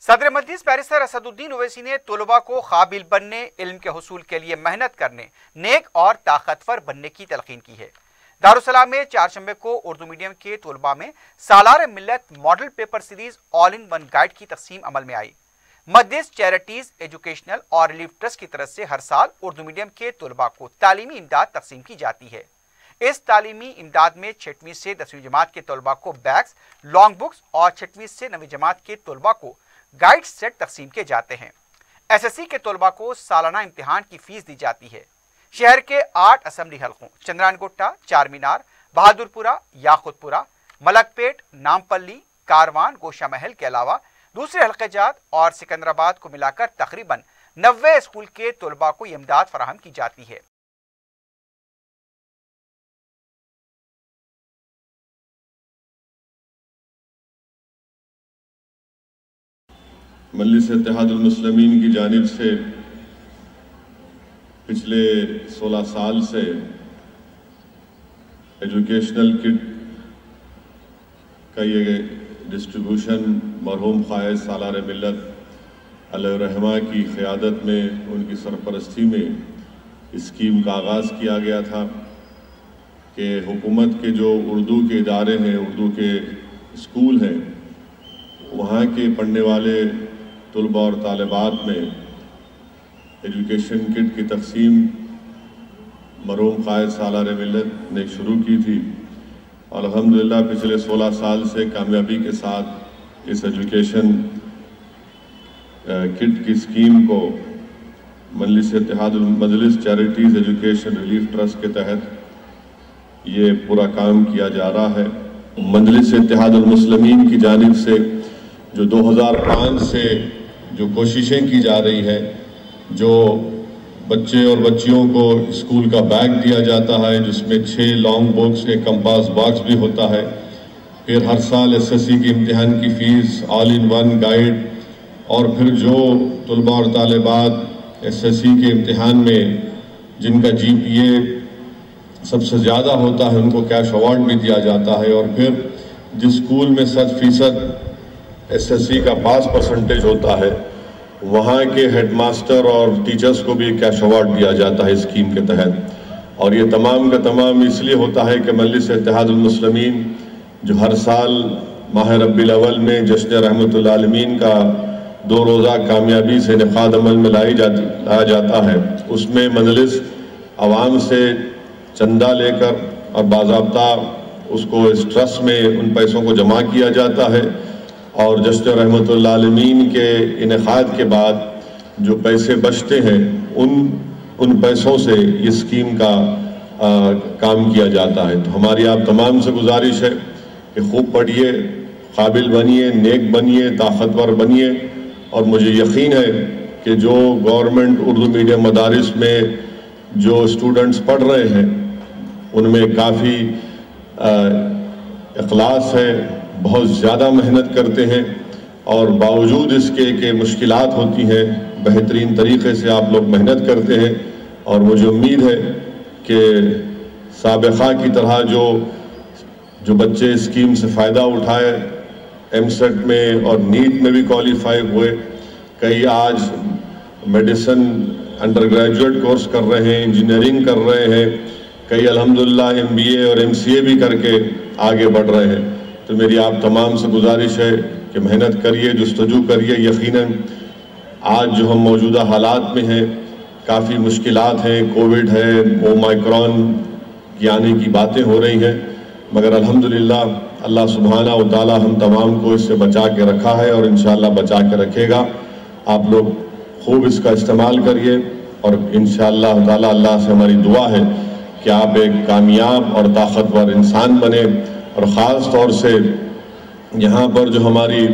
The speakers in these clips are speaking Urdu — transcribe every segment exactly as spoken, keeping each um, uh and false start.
صدر مجلس بیرسٹر اسدالدین اویسی نے طلباء کو قابل بننے، علم کے حصول کے لیے محنت کرنے، نیک اور طاقتور بننے کی تلقین کی ہے۔ دارالسلام میں چہارشنبے کو اردو میڈیم کے طلباء میں Salar Millat model paper series all in one guide کی تقسیم عمل میں آئی۔ مجلس چیریٹیز ایجوکیشنل اور ریلیف ٹرسٹ کی طرف سے ہر سال اردو میڈیم کے طلباء کو تعلیمی امداد تقسیم کی جاتی ہے۔ اس تعلیمی امداد میں چھٹویں سے دسویں جماعت کے طلباء کو بیگز، لانگ بکس اور چھٹویں سے نویں جماعت کے طلباء کو گائیڈ سیٹ تقسیم کیے جاتے ہیں۔ ایس ایس سی کے طلباء کو سالانہ امتحان کی فیس دی جاتی ہے۔ شہر کے آٹھ اسمبلی حلقوں چندران گٹا، چار مینار، بہادر پورہ، یاقوت پورہ، ملک پیٹ، نامپلی، کاروان، گوشہ محل کے علاوہ دوسرے حلقے جات اور سکندرآباد کو ملا کر تقریباً نوے اسکول کے طلباء کو یہ امداد فراہم کی جاتی ہے۔ مجلس اتحاد المسلمین کی جانب سے پچھلے سولہ سال سے ایجوکیشنل کٹ کا یہ ڈسٹریبیوشن مرحوم قائد سالار ملت علیہ الرحمہ کی قیادت میں، ان کی سرپرستی میں اسکیم کا آغاز کیا گیا تھا کہ حکومت کے جو اردو کے ادارے ہیں، اردو کے اسکول ہیں، وہاں کے پڑھنے والے طلباء اور طالبات میں ایجوکیشن کٹ کی تقسیم مرحوم قائد سالار ملت نے شروع کی تھی، اور الحمدللہ پچھلے سولہ سال سے کامیابی کے ساتھ اس ایجوکیشن کٹ کی اسکیم کو مجلس اتحاد مجلس چیریٹیز ایجوکیشن ریلیف ٹرسٹ کے تحت یہ پورا کام کیا جا رہا ہے۔ مجلس اتحاد المسلمین کی جانب سے جو دو ہزار پانچ سے جو کوششیں کی جا رہی ہے، جو بچے اور بچیوں کو اسکول کا بیگ دیا جاتا ہے جس میں چھ لانگ بکس، ایک کمپاس باکس بھی ہوتا ہے، پھر ہر سال ایس ایس سی کی امتحان کی فیس، آل ان ون گائیڈ، اور پھر جو طلباء اور طالبات ایس ایس سی کے امتحان میں جن کا جی پی اے سب سے زیادہ ہوتا ہے ان کو کیش ایوارڈ بھی دیا جاتا ہے، اور پھر جس اسکول میں صد فیصد ایس ایس سی کا پاس پرسنٹیج ہوتا ہے وہاں کے ہیڈ ماسٹر اور ٹیچرز کو بھی کیش ایوارڈ دیا جاتا ہے اسکیم کے تحت۔ اور یہ تمام کا تمام اس لیے ہوتا ہے کہ مجلس اتحاد المسلمین جو ہر سال ماہ ربیع الاول میں جشن رحمت العالمین کا دو روزہ کامیابی سے انعقاد عمل میں لائی لایا جاتا ہے، اس میں مجلس عوام سے چندہ لے کر اور باضابطہ اس کو اس ٹرسٹ میں ان پیسوں کو جمع کیا جاتا ہے، اور جشن رحمت العالمین کے انعقاد کے بعد جو پیسے بچتے ہیں ان ان پیسوں سے یہ اسکیم کا آ, کام کیا جاتا ہے۔ تو ہماری آپ تمام سے گزارش ہے کہ خوب پڑھیے، قابل بنیے، نیک بنیے، طاقتور بنیے، اور مجھے یقین ہے کہ جو گورنمنٹ اردو میڈیم مدارس میں جو اسٹوڈنٹس پڑھ رہے ہیں ان میں کافی آ, اخلاص ہے، بہت زیادہ محنت کرتے ہیں، اور باوجود اس کے کہ مشکلات ہوتی ہیں بہترین طریقے سے آپ لوگ محنت کرتے ہیں، اور مجھے امید ہے کہ سابقہ کی طرح جو جو بچے اسکیم سے فائدہ اٹھائے، ایم سیٹ میں اور نیٹ میں بھی کوالیفائی ہوئے، کئی آج میڈیسن انڈر گریجویٹ کورس کر رہے ہیں، انجینئرنگ کر رہے ہیں، کئی الحمدللہ ایم بی اے اور ایم سی اے بھی کر کے آگے بڑھ رہے ہیں۔ تو میری آپ تمام سے گزارش ہے کہ محنت کریے، جستجو کریے۔ یقیناً آج جو ہم موجودہ حالات میں ہیں کافی مشکلات ہیں، کووڈ ہے، اومائکرون کی آنے کی باتیں ہو رہی ہیں، مگر الحمدللہ اللہ سبحانہ و تعالی ہم تمام کو اس سے بچا کے رکھا ہے اور انشاءاللہ بچا کے رکھے گا۔ آپ لوگ خوب اس کا استعمال کریے، اور انشاءاللہ تعالی اللہ سے ہماری دعا ہے کہ آپ ایک کامیاب اور طاقتور انسان بنے، اور خاص طور سے یہاں پر جو ہماری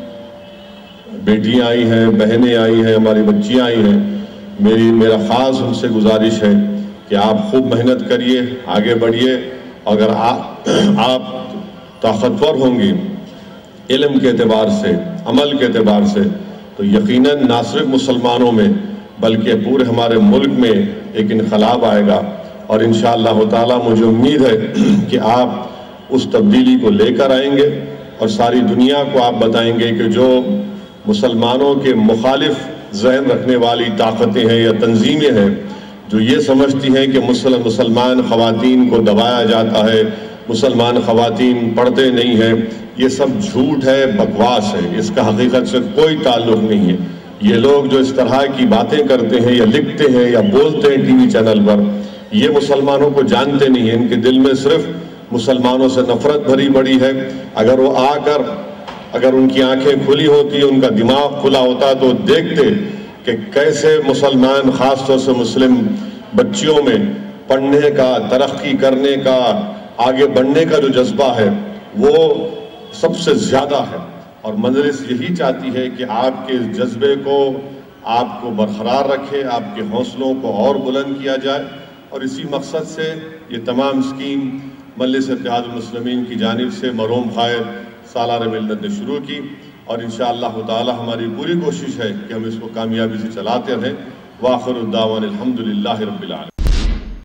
بیٹیاں آئی ہیں، بہنیں آئی ہیں، ہماری بچیاں آئی ہیں، میری میرا خاص ان سے گزارش ہے کہ آپ خوب محنت کریے، آگے بڑھیے۔ اگر آپ آپ طاقتور ہوں گے علم کے اعتبار سے، عمل کے اعتبار سے، تو یقیناً نہ صرف مسلمانوں میں بلکہ پورے ہمارے ملک میں ایک انقلاب آئے گا، اور انشاءاللہ تعالی مجھے امید ہے کہ آپ اس تبدیلی کو لے کر آئیں گے، اور ساری دنیا کو آپ بتائیں گے کہ جو مسلمانوں کے مخالف ذہن رکھنے والی طاقتیں ہیں یا تنظیمیں ہیں جو یہ سمجھتی ہیں کہ مسلمان خواتین کو دبایا جاتا ہے، مسلمان خواتین پڑھتے نہیں ہیں، یہ سب جھوٹ ہے، بکواس ہے، اس کا حقیقت سے کوئی تعلق نہیں ہے۔ یہ لوگ جو اس طرح کی باتیں کرتے ہیں یا لکھتے ہیں یا بولتے ہیں ٹی وی چینل پر، یہ مسلمانوں کو جانتے نہیں ہیں، ان کے دل میں صرف مسلمانوں سے نفرت بھری پڑی ہے۔ اگر وہ آ کر اگر ان کی آنکھیں کھلی ہوتی، ان کا دماغ کھلا ہوتا تو دیکھتے کہ کیسے مسلمان خاص طور سے مسلم بچیوں میں پڑھنے کا، ترقی کرنے کا، آگے بڑھنے کا جو جذبہ ہے وہ سب سے زیادہ ہے، اور مجلس یہی چاہتی ہے کہ آپ کے جذبے کو آپ کو برقرار رکھے، آپ کے حوصلوں کو اور بلند کیا جائے، اور اسی مقصد سے یہ تمام اسکیم مجلس اتحاد المسلمین کی جانب سے مرحوم قائد سالار ملت نے شروع کی، اور انشاءاللہ تعالی ہماری پوری کوشش ہے کہ ہم اس کو کامیابی سے چلاتے رہیں۔ وآخر الدعوان الحمدللہ رب العالمین۔